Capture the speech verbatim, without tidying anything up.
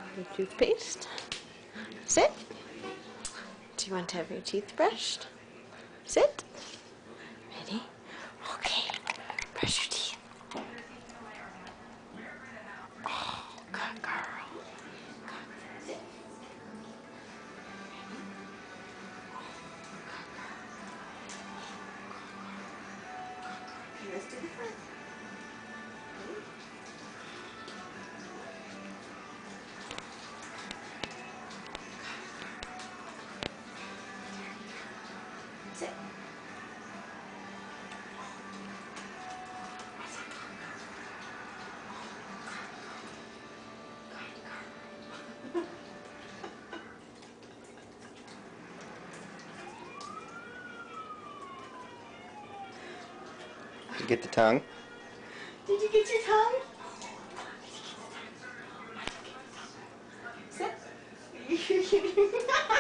Your toothpaste. Sit. Do you want to have your teeth brushed? Sit. Ready? Okay. Brush your teeth. Oh, good girl. Good. Sit. Ready? Let's do the front. Ready? Sit. Did you get the tongue? Did you get your tongue? Sit.